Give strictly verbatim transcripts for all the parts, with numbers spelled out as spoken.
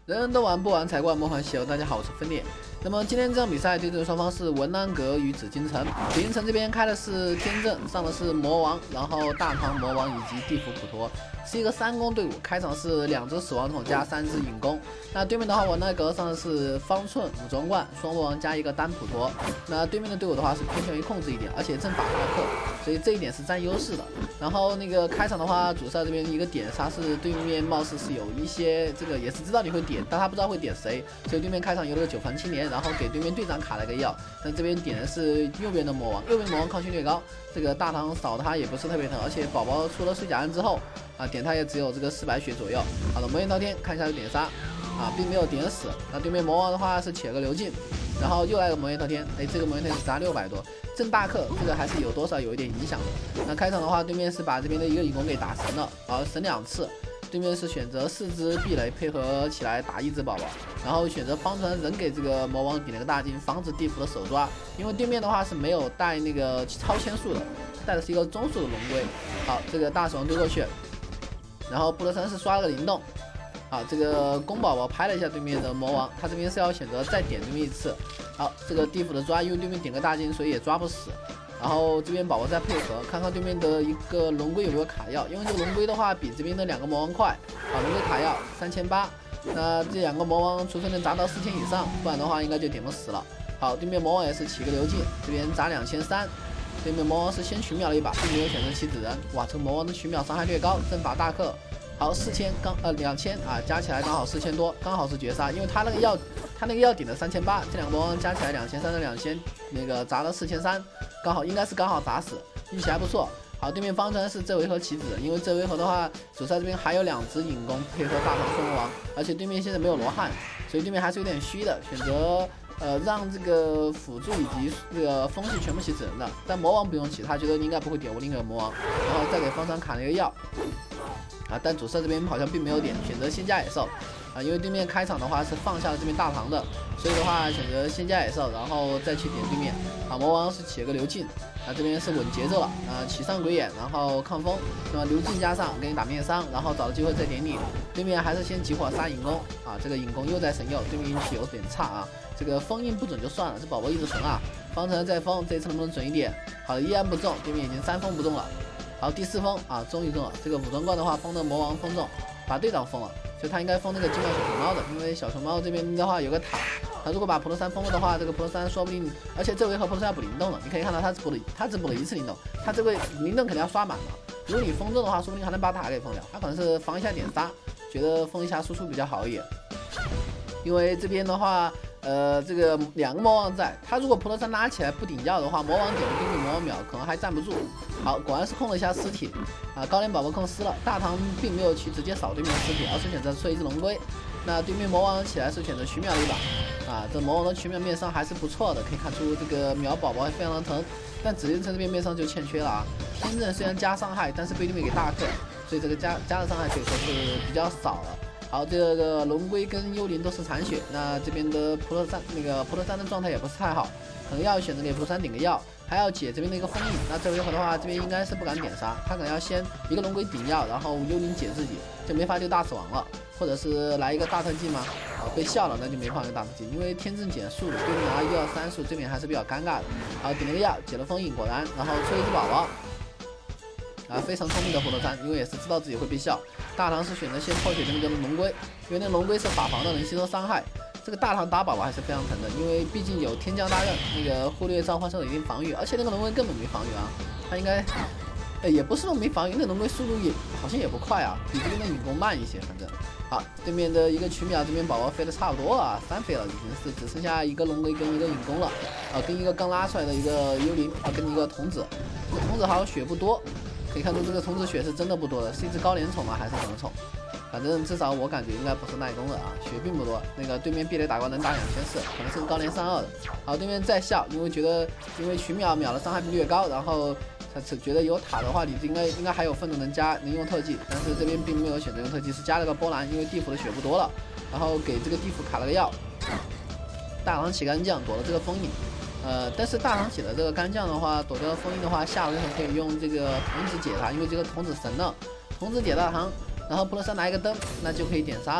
人人都玩不玩才怪梦幻西游。大家好，我是分裂。那么今天这场比赛对阵双方是文兰阁与紫禁城。紫禁城这边开的是天阵，上的是魔王，然后大唐魔王以及地府普陀，是一个三攻队伍。开场是两只死亡筒加三只影弓。那对面的话，文兰阁上的是方寸武装冠双魔王加一个单普陀。那对面的队伍的话是偏向于控制一点，而且阵法大克，所以这一点是占优势的。然后那个开场的话，主帅这边一个点杀是对面貌似是有一些这个也是知道你会点，但他不知道会点谁，所以对面开场有了个九环青莲，然后给对面队长卡了个药。那这边点的是右边的魔王，右边魔王抗性略高，这个大唐扫他也不是特别疼，而且宝宝出了碎甲刃之后啊，点他也只有这个四百血左右。好的，魔焰滔天看一下就点杀啊，并没有点死。那对面魔王的话是且个流进，然后又来个魔焰滔天，哎，这个魔焰滔天只杀六百多，正大克这个还是有多少有一点影响的。那开场的话，对面是把这边的一个影弓给打神了，啊，神两次。对面是选择四只壁垒配合起来打一只宝宝，然后选择方船人给这个魔王点了个大金，防止地府的手抓。因为对面的话是没有带那个超千速的，带的是一个中速的龙龟。好，这个大手丢过去，然后布罗森是刷了个灵动。好，这个宫宝宝拍了一下对面的魔王，他这边是要选择再点对面一次。好，这个地府的抓，因为对面点个大金，所以也抓不死。然后这边宝宝再配合，看看对面的一个龙龟有没有卡药，因为这个龙龟的话比这边的两个魔王快。好，龙龟卡药三千八，那这两个魔王除非能砸到四千以上，不然的话应该就点不死了。好，对面魔王也是起个流进，这边砸两千三，对面魔王是先群秒了一把，并没有选择棋子人。哇，这个魔王的群秒伤害略高，阵法大克。好，四千刚呃两千啊，加起来刚好四千多，刚好是绝杀，因为他那个药他那个药顶的三千八，这两个魔王加起来两千三的两千，那个砸了四千三。刚好应该是刚好砸死，运气还不错。好，对面方船是这回合棋子，因为这回合的话，主帅这边还有两只影弓配合大唐双魔王，而且对面现在没有罗汉，所以对面还是有点虚的，选择呃让这个辅助以及这个风系全部起子人的，但魔王不用起，他觉得应该不会点我另一个魔王，然后再给方船砍了一个药。啊，但主帅这边好像并没有点，选择先加野兽啊，因为对面开场的话是放下了这边大唐的，所以的话选择先加野兽，然后再去点对面。啊，魔王是起个流进，啊这边是稳节奏了，啊起上鬼眼，然后抗风，那么流进加上给你打面伤，然后找到机会再点你。对面还是先集火杀影弓啊，这个影弓又在神佑，对面运气有点差啊，这个封印不准就算了，这宝宝一直神啊，方程再封，这一次能不能准一点？好的，依然不中，对面已经三封不中了。好，第四封啊，终于中了。这个武装冠的话，封的魔王封中，把队长封了，所以他应该封那个金毛小熊猫的，因为小熊猫这边的话有个塔，他如果把普罗山封了的话，这个普罗山说不定，而且这回合普罗山要补灵动了，你可以看到他只补了，他只补了一次灵动，他这个灵动肯定要刷满了。如果你封中的话，说不定还能把塔给封掉。他可能是防一下点杀，觉得封一下输出比较好一点。因为这边的话，呃，这个两个魔王在，他如果普罗山拉起来不顶药的话，魔王点的对面魔王秒可能还站不住。好，果然是控了一下尸体啊，高连宝宝控尸了，大唐并没有去直接扫对面的尸体，而是选择出一只龙龟。那对面魔王起来是选择群秒了一把啊，这魔王的群秒面伤还是不错的，可以看出这个秒宝宝非常的疼。但紫禁城这边面伤就欠缺了啊，天阵虽然加伤害，但是被对面给大克，所以这个加加的伤害可以说是比较少了。好，这个龙龟跟幽灵都是残血，那这边的普罗山那个普罗山的状态也不是太好，可能要选择给普罗山顶个药，还要解这边的一个封印。那这回合的话，这边应该是不敢点杀，他可能要先一个龙龟顶药，然后幽灵解自己，就没法丢大死亡了，或者是来一个大特技吗？啊，被笑了，那就没法用大特技，因为天阵减速，对面拿一二三速，这边还是比较尴尬的。好，顶了个药，解了封印，果然，然后出一只宝宝。啊，非常聪明的普罗山，因为也是知道自己会被笑。大唐是选择先破解这个龙龟，因为那龙龟是法防的，能吸收伤害。这个大唐打宝宝还是非常疼的，因为毕竟有天降大刃，那个忽略召唤兽的一定防御，而且那个龙龟根本没防御啊，他应该，呃，也不是说没防御，那龙龟速度也好像也不快啊，比这边的影弓慢一些，反正。好，对面的一个群秒，这边宝宝飞的差不多了，三飞了，已经是只剩下一个龙龟跟一个影弓了，啊，跟一个刚拉出来的一个幽灵，啊，跟一个童子，这个童子好像血不多。可以看出这个童子血是真的不多的，是一只高连宠吗？还是什么宠？反正至少我感觉应该不是耐攻的啊，血并不多。那个对面壁垒打怪能打两千四，可能是个高连三二的。好，对面在笑，因为觉得因为群秒秒的伤害比略高，然后他只觉得有塔的话，你应该应该还有愤怒能加能用特技，但是这边并没有选择用特技，是加了个波澜，因为地府的血不多了，然后给这个地府卡了个药。大唐起干将躲了这个封印。呃，但是大唐起的这个干将的话，躲掉封印的话，下回合可以用这个童子解他，因为这个童子神了，童子解大唐，然后普罗山拿一个灯，那就可以点杀了。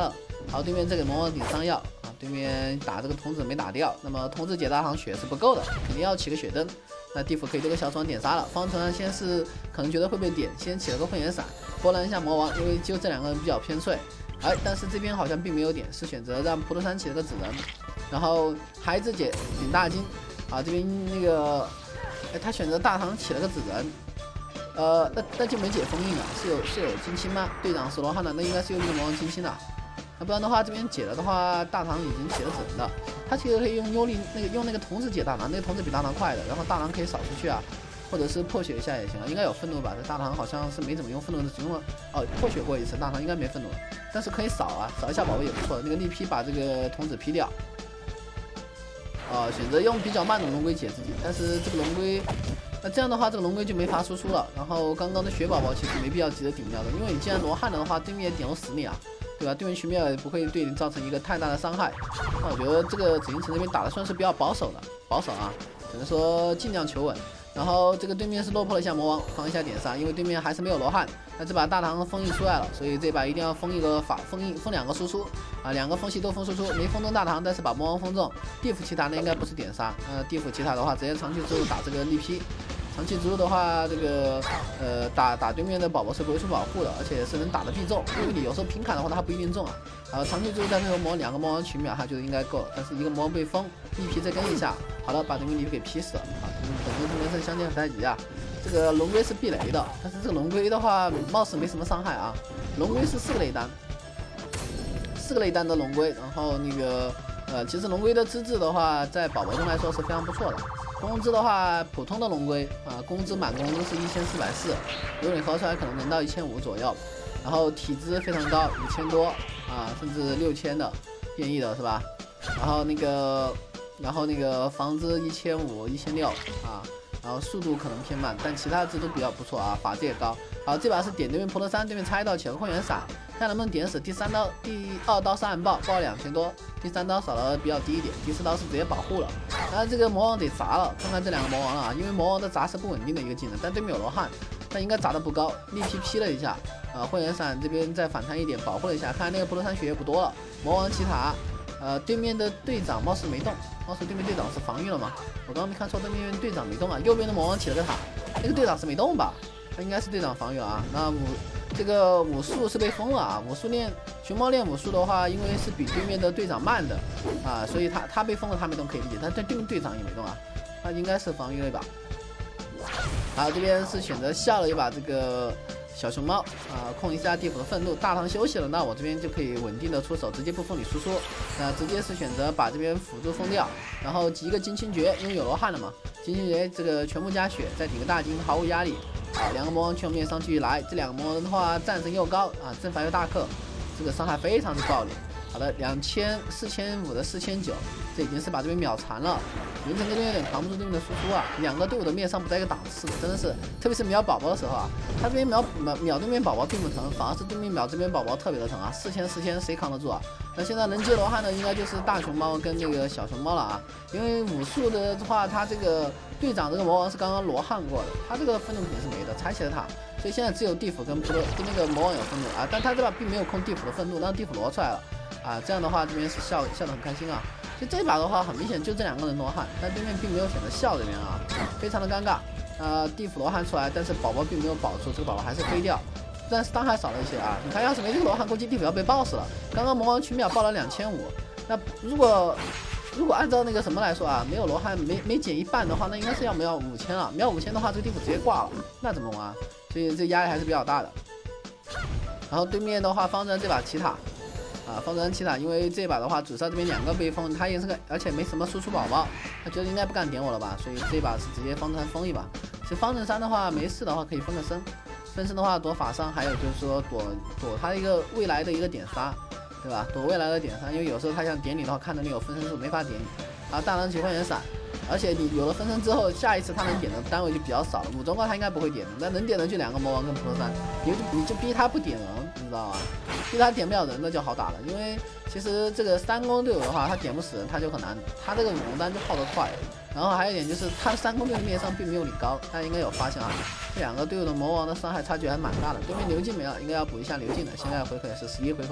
好，对面这给魔王顶伤药啊，对面打这个童子没打掉，那么童子解大唐血是不够的，肯定要起个血灯。那地府可以对个小爽点杀了，方程先是可能觉得会被点，先起了个混元闪，波澜一下魔王，因为就这两个人比较偏脆。哎，但是这边好像并没有点，是选择让普陀山起了个纸人，然后孩子姐顶大金啊，这边那个哎他选择大唐起了个纸人。呃，那那就没解封印了，是有是有金青吗？队长是罗汉的，那应该是用这个魔王金青的，那不然的话这边解了的话，大唐已经起了纸人了。他其实可以用幽灵那个用那个童子解大唐，那个童子比大唐快的，然后大唐可以扫出去啊，或者是破血一下也行啊，应该有愤怒吧？这大唐好像是没怎么用愤怒的，只用了哦破血过一次，大唐应该没愤怒，但是可以扫啊，扫一下宝贝也不错。那个力劈把这个童子劈掉。啊、呃，选择用比较慢的龙龟解自己，但是这个龙龟，那这样的话，这个龙龟就没法输出了。然后刚刚的血宝宝其实没必要急着顶掉的，因为你既然罗汉了的话，对面也点不死你啊，对吧？对面群灭也不会对你造成一个太大的伤害。那我觉得这个紫禁城这边打的算是比较保守的，保守啊，只能说尽量求稳。然后这个对面是落魄了一下魔王，放一下点杀，因为对面还是没有罗汉。那这把大唐封印出来了，所以这把一定要封一个法封印，封两个输出啊，两个风系都封输出，没封中大唐，但是把魔王封中。地府奇塔呢应该不是点杀，呃，地府奇塔的话直接长驱之路打这个力劈。长期之路的话，这个呃打打对面的宝宝是不会出保护的，而且是能打的必中，因为你有时候平砍的话它不一定中啊。然后长期之路在最后魔两个魔王群秒，他觉得应该够了，但是一个魔王被封，力劈再跟一下，好了，把对面力劈给劈死了啊！本身这边是相见不太急啊。这个龙龟是避雷的，但是这个龙龟的话貌似没什么伤害啊。龙龟是四个雷单，四个雷单的龙龟，然后那个呃，其实龙龟的资质的话，在宝宝中来说是非常不错的。工资的话，普通的龙龟啊，工资满工资是一千四百四，如果你合出来可能能到一千五左右。然后体质非常高，五千多啊，甚至六千的变异的是吧？然后那个，然后那个房子一千五、一千六啊，然后速度可能偏慢，但其他值都比较不错啊，法质也高。好，这把是点对面普陀山，对面插一刀起了混元闪，看能不能点死。第三刀、第二刀是暗爆，爆了两千多，第三刀扫的比较低一点，第四刀是直接保护了。那这个魔王得砸了，看看这两个魔王了啊，因为魔王的砸是不稳定的一个技能，但对面有罗汉，但应该砸的不高，力劈劈了一下。呃，混元闪这边再反弹一点，保护了一下，看来那个普陀山血液不多了。魔王奇塔，呃，对面的队长貌似没动，貌似对面队长是防御了吗？我刚刚没看错，对面队长没动啊。右边的魔王起了个塔，那个队长是没动吧？他应该是队长防御啊。那武这个武术是被封了啊。武术练熊猫练武术的话，因为是比对面的队长慢的啊，所以他他被封了，他没动可以理解，但对对面队长也没动啊，他应该是防御了一把。好，这边是选择笑了一把这个。小熊猫啊，控一下地府的愤怒。大唐休息了，那我这边就可以稳定的出手，直接不封你输出。那直接是选择把这边辅助封掉，然后集一个金青诀，因为有罗汉了嘛。金青诀这个全部加血，再顶个大金，毫无压力。啊，两个魔王全面上去来，这两个魔王的话战神又高啊，阵法又大克，这个伤害非常的暴力。好的，两千四千五的四千九，这已经是把这边秒残了。云城这边有点扛不住对面的输出啊，两个队伍的面上不在一个档次的，真的是，特别是秒宝宝的时候啊，他这边秒秒秒对面宝宝并不疼，反而是对面秒这边宝宝特别的疼啊，四千四千谁扛得住啊？那现在能接罗汉的应该就是大熊猫跟那个小熊猫了啊，因为武术的话，他这个队长这个魔王是刚刚罗汉过的，他这个愤怒肯定是没的，拆起了塔，所以现在只有地府跟普罗跟那个魔王有愤怒啊，但他这把并没有控地府的愤怒，让地府罗出来了啊，这样的话这边是笑笑得很开心啊。就这把的话，很明显就这两个人罗汉，但对面并没有选择笑这边啊，非常的尴尬。呃，地府罗汉出来，但是宝宝并没有保住，这个宝宝还是飞掉，但是伤害少了一些啊。你看，要是没这个罗汉，估计地府要被爆死了。刚刚魔王群秒爆了两千五，那如果如果按照那个什么来说啊，没有罗汉没没减一半的话，那应该是要秒五千了。秒五千的话，这个地府直接挂了，那怎么玩？所以这压力还是比较大的。然后对面的话，方正这把奇塔。啊，方正奇塔，因为这把的话，主杀这边两个被封，他也是个，而且没什么输出宝宝，他觉得应该不敢点我了吧，所以这把是直接方正封一把。其实方正山的话，没事的话可以分个身，分身的话躲法伤，还有就是说躲躲他一个未来的一个点杀，对吧？躲未来的点杀，因为有时候他想点你的话，看到你有分身数没法点你。啊，大狼起混元闪，而且你有了分身之后，下一次他能点的单位就比较少了。武装高他应该不会点的，那能点的就两个魔王跟普陀山，你就你就逼他不点人，你知道吗？逼他点不了人那就好打了，因为其实这个三攻队友的话，他点不死人他就很难，他这个武龙丹就耗得快。然后还有一点就是他三攻队的面上并没有你高，大家应该有发现啊，这两个队友的魔王的伤害差距还蛮大的。对面刘进没了，应该要补一下刘进的，现在回合也是十一回合，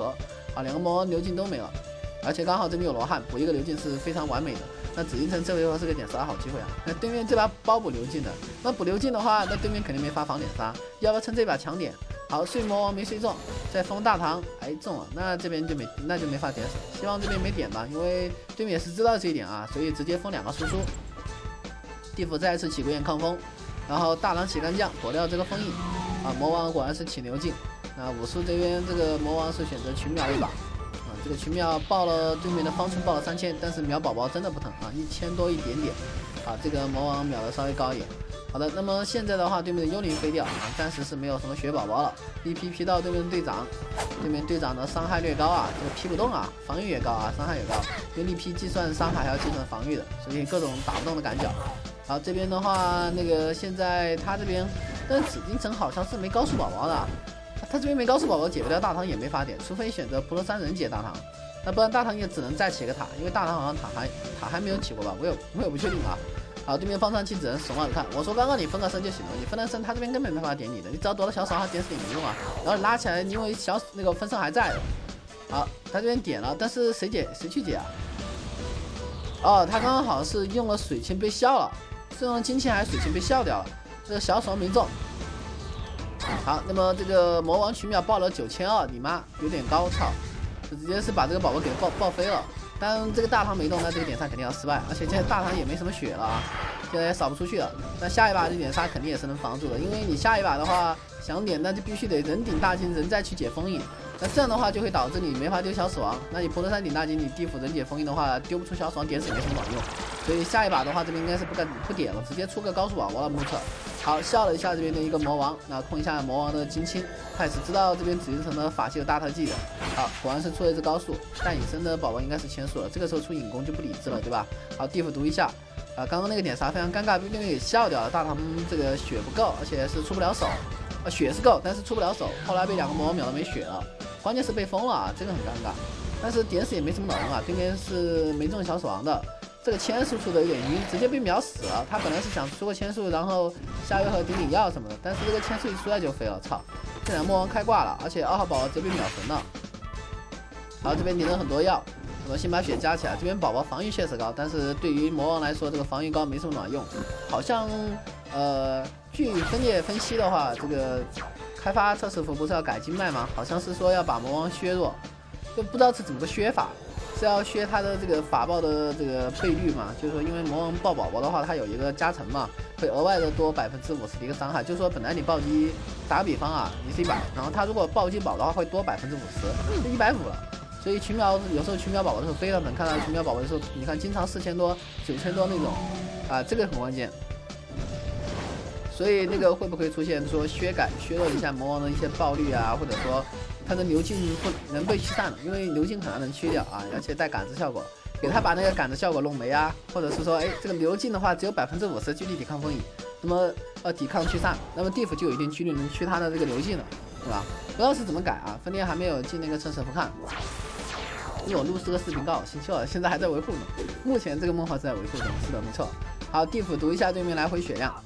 啊，两个魔王流镜都没了，而且刚好这边有罗汉，补一个流镜是非常完美的。那紫禁城这回合是个点杀好机会啊！那对面这把包补流镜的，那补流镜的话，那对面肯定没法防点杀，要不要趁这把抢点？好，睡魔王没睡中，再封大唐，哎中了，那这边就没那就没法点死，希望这边没点吧，因为对面也是知道这一点啊，所以直接封两个输出。地府再次起鬼眼抗风，然后大唐起干将躲掉这个封印啊，魔王果然是起牛镜。那武术这边这个魔王是选择群秒一把。这个群秒爆了对面的方寸爆了三千，但是秒宝宝真的不疼啊，一千多一点点啊，这个魔王秒的稍微高一点。好的，那么现在的话，对面的幽灵飞掉啊，暂时是没有什么血宝宝了。一劈劈到对面的队长，对面队长的伤害略高啊，这个劈不动啊，防御也高啊，伤害也高，因为一劈计算伤害还要计算防御的，所以各种打不动的赶脚。好，这边的话，那个现在他这边，但紫禁城好像是没高速宝宝的。他这边没高速宝宝解不掉大唐也没法点，除非选择普罗三人解大唐，那不然大唐也只能再起个塔，因为大唐好像塔还塔还没有起过吧，我也我也不确定啊。好，对面方丈期只能怂了，看我说刚刚你分个身就行了，你分了身他这边根本没法点你的，你只要躲到小手他点死也没用啊。然后你拉起来，因为小那个分身还在。好，他这边点了，但是谁解谁去解啊？哦，他刚刚好像是用了水清被笑了，是用了金钱还是水清被笑掉了，这个小手没中。好，那么这个魔王群秒爆了九千二，你妈有点高，操！就直接是把这个宝宝给爆爆飞了。但这个大唐没动，那这个点杀肯定要失败，而且现在大唐也没什么血了啊，现在也扫不出去了。那下一把这点杀肯定也是能防住的，因为你下一把的话想点，那就必须得人顶大金，人再去解封印。那这样的话就会导致你没法丢小死亡。那你普罗三顶大金，你地府人解封印的话，丢不出小死亡，点死也没什么卵用。所以下一把的话，这边应该是不敢不点了，直接出个高速宝宝了。目测好笑了一下这边的一个魔王，那控一下魔王的金青，他也是知道这边紫禁城的法器有大特技的。好，果然是出了一只高速，但隐身的宝宝应该是千速了，这个时候出隐攻就不理智了，对吧？好，地府读一下。啊，刚刚那个点杀非常尴尬，被对面给笑掉了。大唐这个血不够，而且是出不了手。啊，血是够，但是出不了手。后来被两个魔王秒的没血了，关键是被封了啊，这个很尴尬。但是点死也没什么卵用啊，对面是没中小死亡的。这个千速出的有点晕，直接被秒死了。他本来是想出个千速，然后下回合顶顶药什么的，但是这个千速一出来就飞了，操！这两魔王开挂了，而且二号宝宝直接被秒神了。好，这边顶了很多药。我们先把血加起来，这边宝宝防御确实高，但是对于魔王来说，这个防御高没什么卵用。好像，呃，据分裂分析的话，这个开发测试服不是要改经脉吗？好像是说要把魔王削弱，就不知道是怎么个削法，是要削它的这个法爆的这个倍率嘛？就是说，因为魔王爆宝宝的话，它有一个加成嘛，会额外的多百分之五十的一个伤害。就是说，本来你暴击，打个比方啊，你是一百，然后它如果暴击宝的话，会多百分之五十，就一百五了。所以群秒有时候群秒宝宝的时候非常能看到群秒宝宝的时候，你看经常四千多、九千多那种，啊，这个很关键。所以那个会不会出现说削改、削弱一下魔王的一些爆率啊，或者说它的流镜不能被驱散了，因为流镜很难能驱掉啊，而且带感知效果，给他把那个感知效果弄没啊，或者是说，哎，这个流镜的话只有百分之五十距离抵抗封印，那么呃抵抗驱散，那么地府就有一定几率能驱它的这个流镜了，对吧？不知道是怎么改啊，分店还没有进那个测试不看。因为我录这个视频刚好新秀了，现在还在维护呢。目前这个梦话是在维护中，是的，没错。好，地府读一下对面来回血量。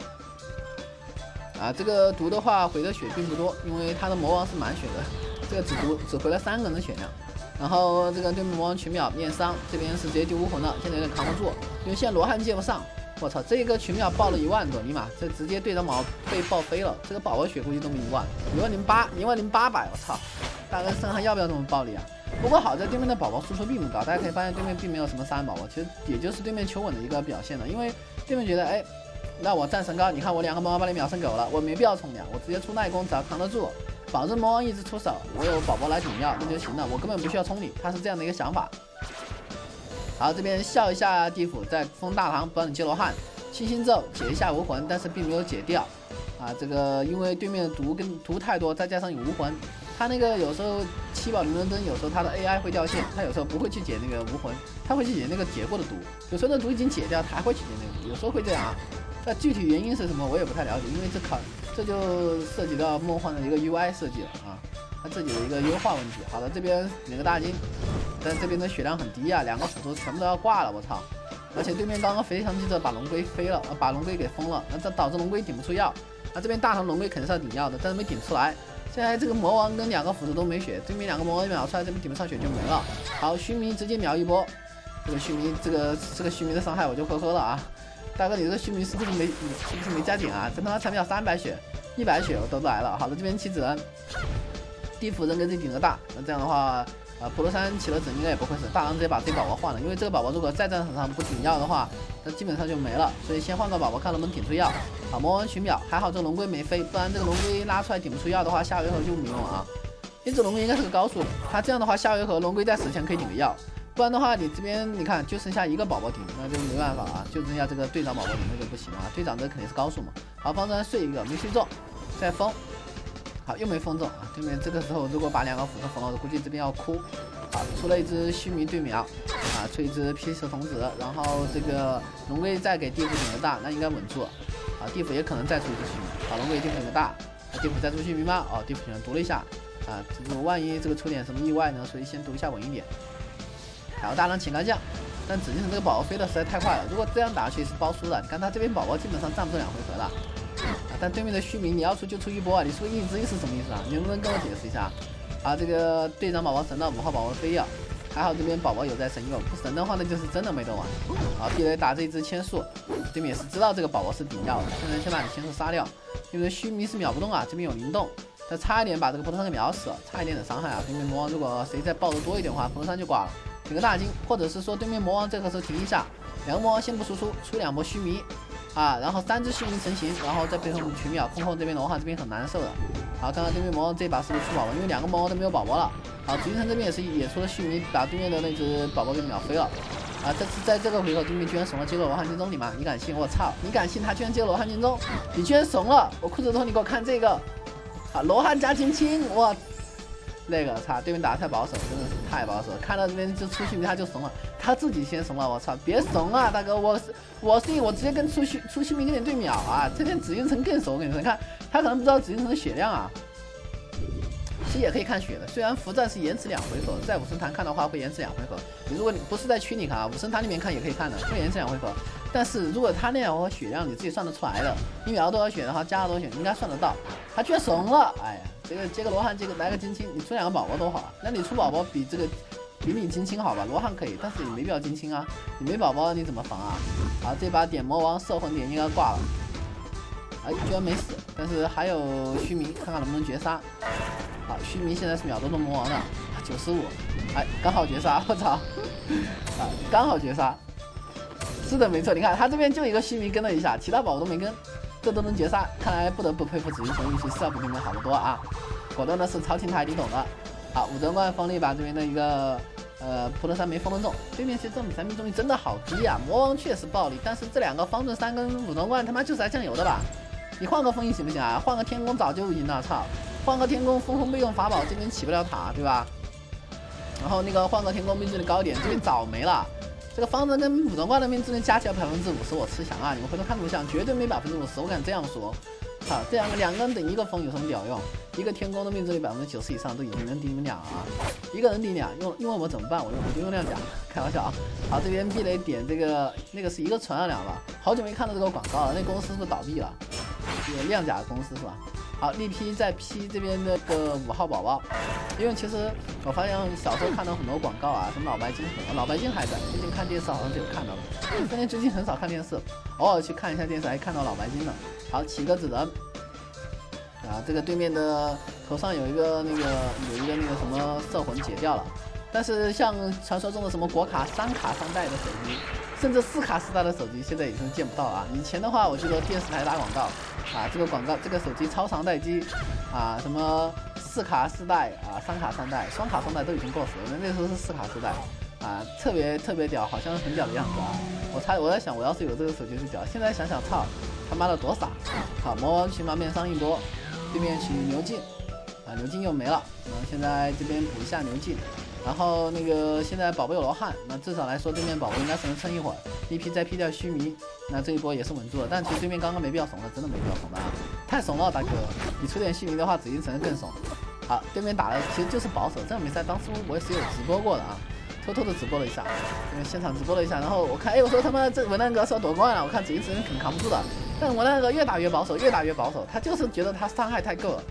啊，这个读的话回的血并不多，因为他的魔王是满血的，这个只读只回了三个人的血量。然后这个对面魔王群秒面伤，这边是直接丢无魂了，现在有点扛不住，因为现在罗汉接不上。我操，这个群秒爆了一万多，尼玛，这直接队长宝被爆飞了，这个宝宝血估计都没一万，一万零八，一万零八百，我操！大哥身还要不要这么暴力啊？不过好在对面的宝宝输出并不高，大家可以发现对面并没有什么杀人宝宝，其实也就是对面求稳的一个表现了。因为对面觉得，哎，那我战神高，你看我两个魔王把你秒成狗了，我没必要冲两，我直接出耐攻，只要扛得住，保证魔王一直出手，我有宝宝来顶药那就行了，我根本不需要冲你，他是这样的一个想法。好，这边笑一下地府，再封大唐，帮你接罗汉，七星咒解一下无魂，但是并没有解掉。啊，这个因为对面的毒跟毒太多，再加上有无魂，他那个有时候七宝灵轮灯，有时候他的 A I 会掉线，他有时候不会去解那个无魂，他会去解那个解过的毒，有时候那毒已经解掉，他还会去解那个毒，有时候会这样啊。那具体原因是什么，我也不太了解，因为这考这就涉及到梦幻的一个 U I 设计了啊，他自己的一个优化问题。好的，这边领个大金，但这边的血量很低啊，两个辅助全部都要挂了，我操！而且对面刚刚肥强记者把龙龟飞了，把龙龟给封了，那这导致龙龟顶不出药。那这边大唐龙龟肯定是要顶药的，但是没顶出来。 现在这个魔王跟两个辅助都没血，对面两个魔王秒出来，这边顶不上血就没了。好，须弥直接秒一波，这个须弥这个这个须弥的伤害我就呵呵了啊！大哥，你这个须弥是不是没你是不是没加减啊？这他妈才秒三百血，一百血我都来了。好的，这边棋子人，地府人跟这顶着大，那这样的话。 啊，普罗山起了整应该也不会死，大狼直接把这个宝宝换了，因为这个宝宝如果在战场上不顶药的话，那基本上就没了，所以先换个宝宝看能不能顶出药。好，魔王群秒，还好这个龙龟没飞，不然这个龙龟拉出来顶不出药的话，下回合就没用了啊。因为这龙龟应该是个高速，他这样的话下回合龙龟在死前可以顶个药，不然的话你这边你看就剩下一个宝宝顶，那就没办法啊，就剩下这个队长宝宝顶那就不行啊，队长这肯定是高速嘛。好，方舟睡一个没睡中，再封。 好，又没封中啊！对面这个时候如果把两个辅助封了，估计这边要哭。好，出了一只须弥对秒，啊，出一只披蛇童子，然后这个龙龟再给地府顶个大，那应该稳住。啊，地府也可能再出一只须弥，好，龙龟地府顶个大，啊，地府再出须弥吗？哦，地府可能读了一下，啊，这个万一这个出点什么意外呢？所以先读一下稳一点。然后大狼请干将，但紫禁城这个宝宝飞的实在太快了，如果这样打下去是包输的。你看他这边宝宝基本上站不住两回合了。 啊，但对面的须弥你要出就出一波啊！你出一只是什么意思啊？你能不能跟我解释一下？啊，这个队长宝宝神了，五号宝宝飞药，还好这边宝宝有在神佑，不神的话那就是真的没得玩。啊，避雷打这一只千树，对面也是知道这个宝宝是顶药的，现在先把你千树杀掉，因为须弥是秒不动啊，这边有灵动，他差一点把这个普罗山给秒死了，差一点的伤害啊！对面魔王如果谁再爆的多一点的话，普罗山就挂了，顶个大金，或者是说对面魔王这个时候停一下，两个魔王先不输出，出两波须弥。 啊，然后三只须弥成型，然后在背后群秒空空这边的话，这边很难受的。好，看看对面魔王这把是不是出宝宝，因为两个魔王都没有宝宝了。好，紫禁城这边也是也出了须弥，把对面的那只宝宝给秒飞了。啊，这次在这个回合对面居然怂了，接了罗汉金钟，你妈，你敢信？我操，你敢信他居然接了罗汉金钟？你居然怂了！我裤子脱，你给我看这个。啊，罗汉加青青，我。 那个操，对面打得太保守，真的是太保守了。看到这边就出须弥他就怂了，他自己先怂了。我操，别怂啊，大哥，我是我是我直接跟出须出须弥跟你对秒啊。这边紫禁城更熟，我跟你说，你看他可能不知道紫禁城的血量啊。其实也可以看血的，虽然符战是延迟两回合，在武神坛看的话会延迟两回合。你如果你不是在区里看啊，武神坛里面看也可以看的，会延迟两回合。但是如果他那两回合血量你自己算得出来的，你秒了多少血，然后加了多少血，你应该算得到。他居然怂了，哎呀。 这个接个罗汉，接个来个金青，你出两个宝宝多好啊！那你出宝宝比这个比你金青好吧？罗汉可以，但是你没必要金青啊！你没宝宝你怎么防啊？好，这把点魔王摄魂点应该挂了，哎，居然没死，但是还有须弥，看看能不能绝杀。好，须弥现在是秒多动魔王的，九十五，哎，刚好绝杀！我操，啊，刚好绝杀！是的，没错，你看他这边就一个须弥跟了一下，其他宝宝都没跟。 这都能绝杀，看来不得不佩服紫禁城运气是要比对面好得多啊！果断的是超清台你懂的。好，武装冠封了一把这边的一个呃普罗山没封得中，对面其实这种比赛命中率真的好低啊！魔王确实暴力，但是这两个方阵三跟武装冠他妈就是来酱油的吧？你换个封印行不行啊？换个天宫早就赢了，操！换个天宫封封备用法宝这边起不了塔，对吧？然后那个换个天宫命中率高一点，这边早没了。 这个方阵跟武装冠的命中率加起来百分之五十，我吃翔啊！你们回头看录像，绝对没百分之五十，我敢这样说。好，这两个两个人顶一个风有什么屌用？一个天宫的命中率百分之九十以上，都已经能顶你们俩啊！一个人顶俩，用用我怎么办？我用我就用亮甲，开玩笑啊！好，这边避雷点这个那个是一个纯二两吧？好久没看到这个广告了，那公司是不是倒闭了？这个亮甲公司是吧？好，力劈再劈这边那个五号宝宝，因为其实我发现小时候看到很多广告啊，什么老白金，老白金还在，最近看电视好像就有看到了。发现最近很少看电视，偶尔去看一下电视还看到老白金了。好，起个纸人，啊，这个对面的头上有一个那个有一个那个什么摄魂解掉了，但是像传说中的什么国卡三卡三代的手机，甚至四卡四代的手机，现在已经见不到啊。以前的话，我记得电视台打广告。 啊，这个广告，这个手机超长待机，啊，什么四卡四代啊，三卡三代，双卡双待都已经过时了。那时候是四卡四代，啊，特别特别屌，好像很屌的样子啊。我猜我在想，我要是有这个手机就屌。现在想想，操，他妈的多傻！好，魔王群马面上一波，对面起牛劲，啊，牛劲又没了，然后现在这边补一下牛劲。 然后那个现在宝贝有罗汉，那至少来说对面宝贝应该是能撑一会儿。一劈再劈掉须弥，那这一波也是稳住了。但其实对面刚刚没必要怂了，真的没必要怂的啊，太怂了，大哥！你出点须弥的话，紫禁城更怂。好，对面打的其实就是保守。这场比赛当时我也是有直播过的啊，偷偷的直播了一下，因为现场直播了一下。然后我看，哎，我说他妈这文旦哥是要夺冠了，我看紫禁城肯扛不住的。但文旦哥越打越保守，越打越保守，他就是觉得他伤害太够了。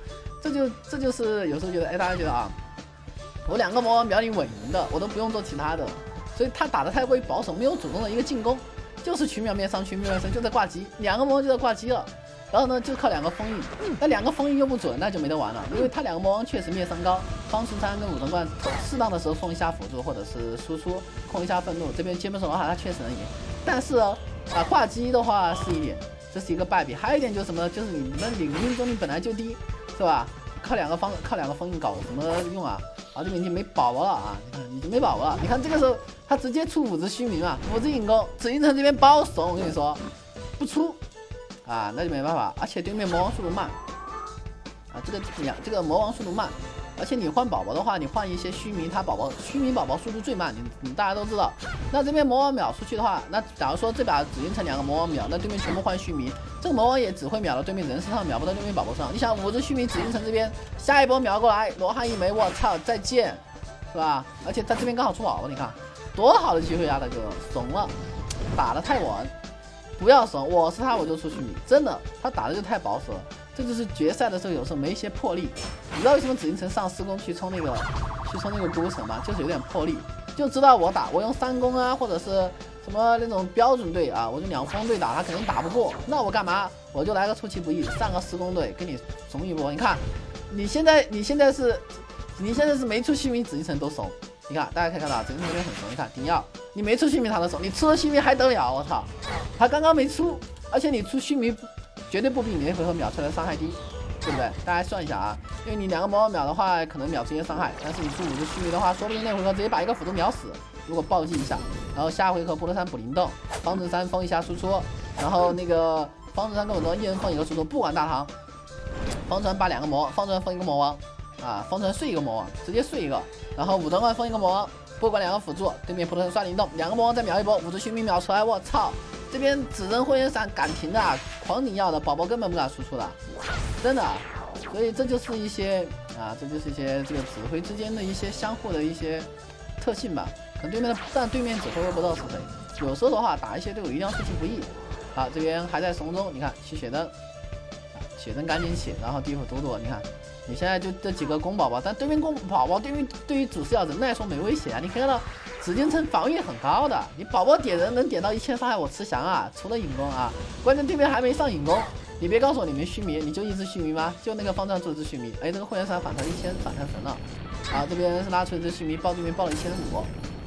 这就这就是有时候觉得，哎，大家觉得啊，我两个魔王秒你稳赢的，我都不用做其他的，所以他打的太过于保守，没有主动的一个进攻，就是群秒面上，群秒面上就在挂机，两个魔王就在挂机了。然后呢，就靠两个封印，那两个封印又不准，那就没得玩了，因为他两个魔王确实灭伤高，方术山跟武藤冠适当的时候封一下辅助或者是输出，控一下愤怒，这边接不手的话，他确实能赢。但是啊，挂机的话是一点，这是一个败笔。还有一点就是什么呢？就是你们领命中率本来就低，是吧？靠两个方靠两个封印搞什么用啊？啊，这边已经没宝宝了啊！你看已经没宝宝了。你看这个时候他直接出五只虚名啊，五只引弓，紫禁城这边包怂，我跟你说，不出。啊，那就没办法，而且对面魔王速度慢，啊，这个两这个魔王速度慢，而且你换宝宝的话，你换一些虚名，它宝宝虚名宝宝速度最慢，你你大家都知道。那这边魔王秒出去的话，那假如说这把紫禁城两个魔王秒，那对面全部换虚名，这个魔王也只会秒到对面人身上，秒不到对面宝宝上。你想五只虚名紫禁城这边下一波秒过来，罗汉一枚，我操，再见，是吧？而且他这边刚好出宝宝，你看多好的机会啊，大哥，怂了，打得太稳。不要怂，我是他我就出虚名，真的，他打的就太保守了，这就是决赛的时候有时候没一些魄力。你知道为什么紫禁城上四攻去冲那个去冲那个孤城吗？就是有点魄力，就知道我打我用三攻啊，或者是什么那种标准队啊，我就两方队打他肯定打不过，那我干嘛？我就来个出其不意，上个四攻队跟你怂一波。你看，你现在你现在是，你现在是没出虚名，紫禁城都怂。你看，大家可以看到紫禁城这边很怂。你看顶耀，你没出虚名他都怂，你出了虚名还得了？我操，他刚刚没出，而且你出虚名绝对不比你那回合秒出来的伤害低，对不对？大家算一下啊，因为你两个魔王秒的话，可能秒直接伤害，但是你出五只虚名的话，说不定那回合直接把一个辅助秒死。如果暴击一下，然后下回合波罗山补灵动，方阵山封一下输出，然后那个方阵山跟我说一人封一个输出，不管大唐，方阵山把两个魔，方阵山封一个魔王。啊，方阵睡一个魔王，直接睡一个，然后武藤冠封一个魔王，不管两个辅助，对面普通人刷灵动，两个魔王再秒一波，五只虚名秒出来，我操！这边只扔火焰闪敢停的，狂顶药的宝宝根本不敢输出的，真的。所以这就是一些啊，这就是一些这个指挥之间的一些相互的一些特性吧。可能对面的，但对面指挥又不知道是谁，有时候的话打一些队友一定要出其不意。好，这边还在怂中，你看起血灯，啊，血灯赶紧起，然后地府堵堵，你看。你现在就这几个攻宝宝，但对面攻宝宝对于对于主视角人来说没威胁啊！你可以看到紫禁城防御很高的，你宝宝点人能点到一千伤害，我吃降啊！除了引弓啊，关键对面还没上引弓，你别告诉我你没虚名，你就一只虚名吗？就那个方丈做一只虚名，哎，这个会员闪反弹一千，反弹神了！啊，这边是拉出一只虚名，爆对面爆了一千五。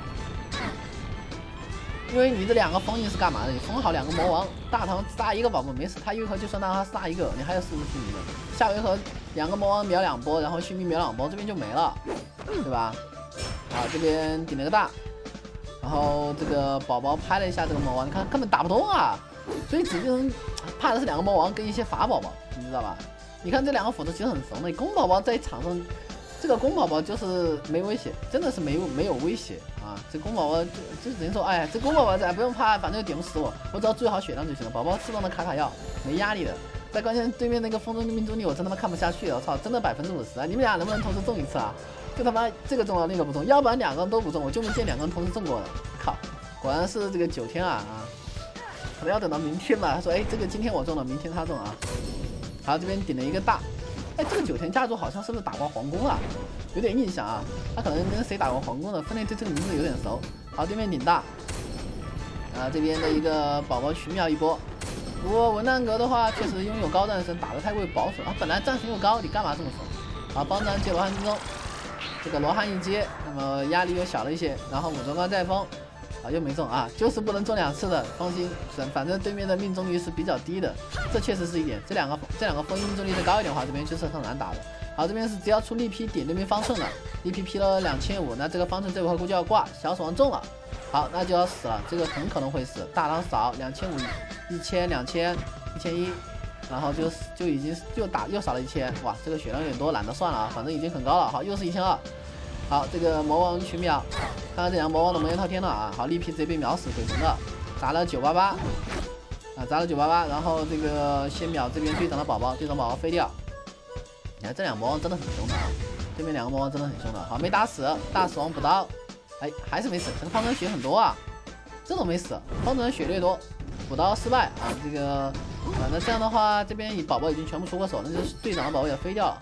因为你这两个封印是干嘛的？你封好两个魔王，大唐杀一个宝宝没事，他一回合就算让他杀一个，你还有四只虚名的。下回合两个魔王秒两波，然后虚名秒两波，这边就没了，对吧？啊，这边顶了个大，然后这个宝宝拍了一下这个魔王，你看根本打不动啊！所以紫禁城怕的是两个魔王跟一些法宝宝，你知道吧？你看这两个辅助其实很怂的，公宝宝在场上。这个公宝宝就是没威胁，真的是没有没有威胁啊！这公宝宝就就只能说，哎，这公宝宝咱不用怕，反正点不死我，我只要注意好血量就行了。宝宝适当的卡卡药，没压力的。再关键对面那个风中的命中率，我真他妈看不下去了，我操，真的百分之五十啊！你们俩能不能同时中一次啊？就他妈这个中了那个不中，要不然两个人都不中，我就没见两个人同时中过的。靠，果然是这个九天啊啊！可能要等到明天吧。他说，哎，这个今天我中了，明天他中啊。好，这边顶了一个大。哎，这个九田家族好像是不是打过皇宫啊？有点印象啊，他可能跟谁打过皇宫的？分类对这个名字有点熟。好，对面顶大，啊，这边的一个宝宝群秒一波。不过文旦阁的话，确实拥有高战神，打得太过于保守。他本来战神又高，你干嘛这么怂？好，帮咱接罗汉之中，这个罗汉一接，那么压力又小了一些。然后武装关再封。啊，又没中啊，就是不能中两次的，放心，反正对面的命中率是比较低的，这确实是一点。这两个这两个封印命中率再高一点的话，这边就是很难打的。好，这边是只要出力劈点对面方寸了，力劈劈了两千五，那这个方寸这回合估计要挂，小手王中了，好，那就要死了，这个很可能会死。大唐少两千五，一千两千一千一，然后就就已经又打又少了一千，哇，这个血量有点多，懒得算了啊，反正已经很高了。好，又是一千二。好，这个魔王群秒，看看这两个魔王的魔焰滔天了啊！好，力劈直接被秒死，鬼魂的，砸了九八八，啊，砸了九八八，然后这个先秒这边队长的宝宝，队长宝宝飞掉。你看这两个魔王真的很凶的啊，对面两个魔王真的很凶的。好，没打死，大死亡补刀，哎，还是没死，这个方程血很多啊，这种没死，方程血略多，补刀失败啊，这个啊，那这样的话，这边宝宝已经全部出过手，那就是队长的宝宝也飞掉了。